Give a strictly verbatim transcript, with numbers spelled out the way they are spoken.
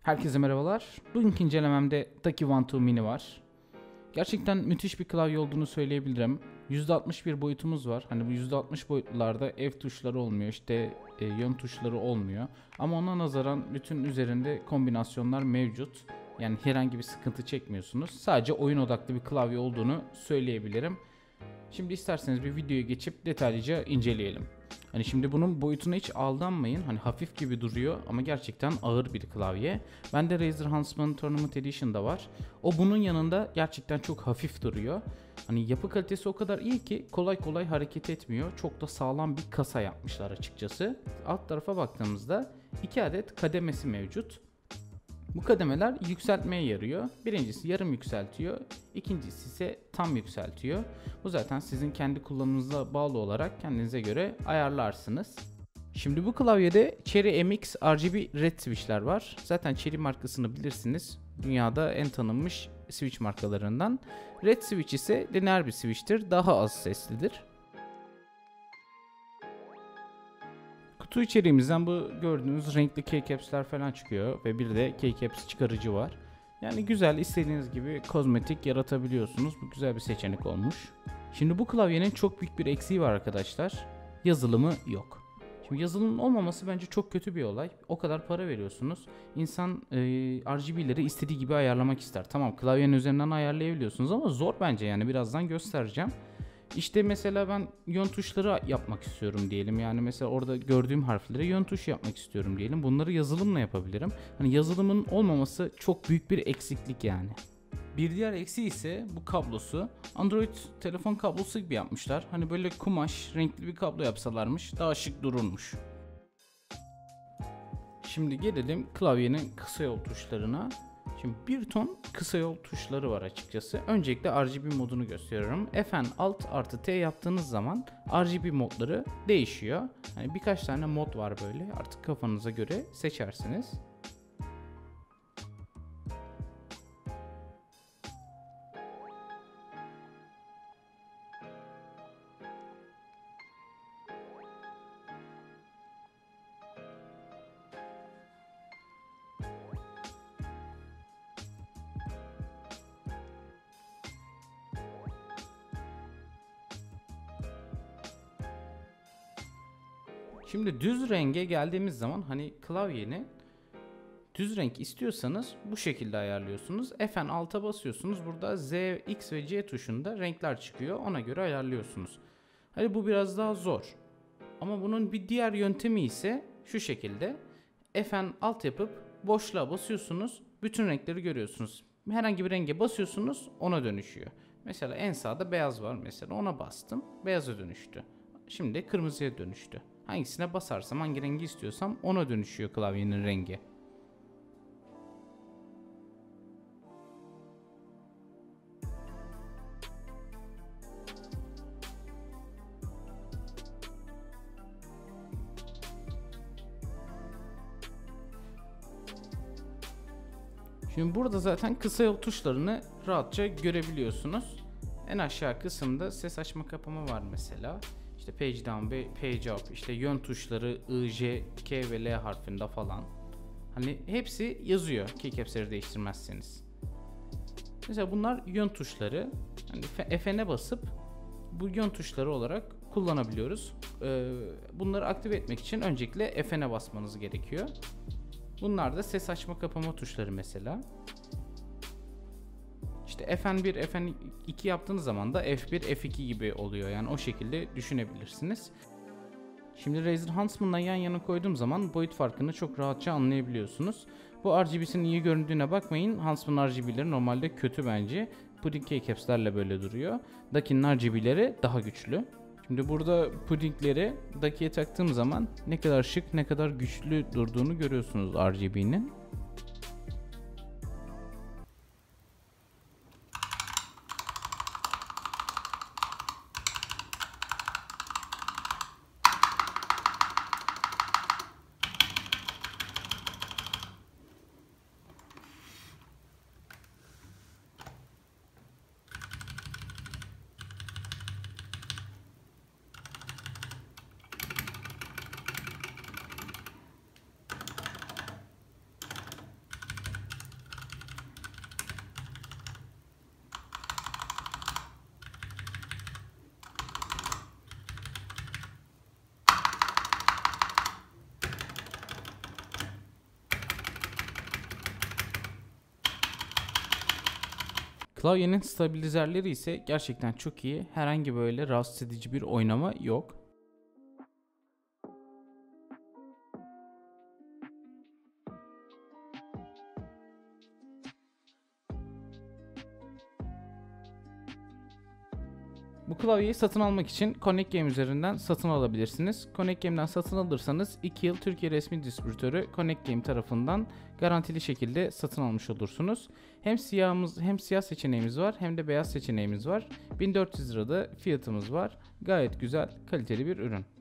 Herkese merhabalar. Bugünkü incelememde Taki One iki Mini var. Gerçekten müthiş bir klavye olduğunu söyleyebilirim. yüzde altmış bir boyutumuz var. Hani bu yüzde altmış boyutlarda F tuşları olmuyor, işte e, yön tuşları olmuyor. Ama ona nazaran bütün üzerinde kombinasyonlar mevcut. Yani herhangi bir sıkıntı çekmiyorsunuz. Sadece oyun odaklı bir klavye olduğunu söyleyebilirim. Şimdi isterseniz bir videoya geçip detaylıca inceleyelim. Hani şimdi bunun boyutuna hiç aldanmayın. Hani hafif gibi duruyor ama gerçekten ağır bir klavye. Bende Razer Huntsman Tournament Edition'da var. O bunun yanında gerçekten çok hafif duruyor. Hani yapı kalitesi o kadar iyi ki kolay kolay hareket etmiyor. Çok da sağlam bir kasa yapmışlar açıkçası. Alt tarafa baktığımızda iki adet kademesi mevcut. Bu kademeler yükseltmeye yarıyor. Birincisi yarım yükseltiyor, ikincisi ise tam yükseltiyor. Bu zaten sizin kendi kullanımınıza bağlı olarak kendinize göre ayarlarsınız. Şimdi bu klavyede Cherry M X R G B Red switchler var. Zaten Cherry markasını bilirsiniz. Dünyada en tanınmış switch markalarından. Red switch ise lineer bir switch'tir. Daha az seslidir. Kutu içeriğimizden bu gördüğünüz renkli keycaps'ler falan çıkıyor ve bir de keycaps çıkarıcı var. Yani güzel, istediğiniz gibi kozmetik yaratabiliyorsunuz. Bu güzel bir seçenek olmuş. Şimdi bu klavyenin çok büyük bir eksiği var arkadaşlar. Yazılımı yok. Şimdi yazılımın olmaması bence çok kötü bir olay. O kadar para veriyorsunuz. İnsan e, R G B'leri istediği gibi ayarlamak ister. Tamam, klavyenin üzerinden ayarlayabiliyorsunuz ama zor bence, yani birazdan göstereceğim. İşte mesela ben yön tuşları yapmak istiyorum diyelim. Yani mesela orada gördüğüm harflere yön tuşu yapmak istiyorum diyelim. Bunları yazılımla yapabilirim. Hani yazılımın olmaması çok büyük bir eksiklik yani. Bir diğer eksiği ise bu kablosu. Android telefon kablosu gibi yapmışlar. Hani böyle kumaş, renkli bir kablo yapsalarmış daha şık dururmuş. Şimdi gelelim klavyenin kısa yol tuşlarına. Şimdi bir ton kısa yol tuşları var açıkçası. Öncelikle R G B modunu gösteriyorum. F N Alt artı T yaptığınız zaman R G B modları değişiyor. Hani birkaç tane mod var böyle. Artık kafanıza göre seçersiniz. Şimdi düz renge geldiğimiz zaman hani klavyenin düz renk istiyorsanız bu şekilde ayarlıyorsunuz. F N alta basıyorsunuz. Burada Z, X ve C tuşunda renkler çıkıyor. Ona göre ayarlıyorsunuz. Hani bu biraz daha zor. Ama bunun bir diğer yöntemi ise şu şekilde. F N alt yapıp boşluğa basıyorsunuz. Bütün renkleri görüyorsunuz. Herhangi bir renge basıyorsunuz, ona dönüşüyor. Mesela en sağda beyaz var, mesela ona bastım. Beyaza dönüştü. Şimdi kırmızıya dönüştü. Hangisine basarsam, hangi rengi istiyorsam ona dönüşüyor klavyenin rengi. Şimdi burada zaten kısa yol tuşlarını rahatça görebiliyorsunuz. En aşağı kısımda ses açma kapama var mesela. İşte page down, page up, işte yön tuşları I, J, K ve L harfinde falan. Hani hepsi yazıyor keycaps'leri değiştirmezseniz. Mesela bunlar yön tuşları. Hani F N'e basıp bu yön tuşları olarak kullanabiliyoruz. Ee, bunları aktive etmek için öncelikle F N'e basmanız gerekiyor. Bunlar da ses açma kapama tuşları mesela. İşte F N bir, F N iki yaptığınız zaman da F bir, F iki gibi oluyor. Yani o şekilde düşünebilirsiniz. Şimdi Razer Huntsman'la yan yana koyduğum zaman boyut farkını çok rahatça anlayabiliyorsunuz. Bu R G B'sinin iyi göründüğüne bakmayın. Huntsman R G B'leri normalde kötü bence. Pudding keycaps'lerle böyle duruyor. Daki'nin R G B'leri daha güçlü. Şimdi burada puddingleri Daki'ye taktığım zaman ne kadar şık, ne kadar güçlü durduğunu görüyorsunuz R G B'nin. Klavyenin stabilizerleri ise gerçekten çok iyi. Herhangi böyle rahatsız edici bir oynama yok. Bu klavyeyi satın almak için Connect Game üzerinden satın alabilirsiniz. Connect Game'den satın alırsanız iki yıl Türkiye resmi distribütörü Connect Game tarafından garantili şekilde satın almış olursunuz. Hem siyahımız hem siyah seçeneğimiz var hem de beyaz seçeneğimiz var. bin dört yüz lirada fiyatımız var. Gayet güzel, kaliteli bir ürün.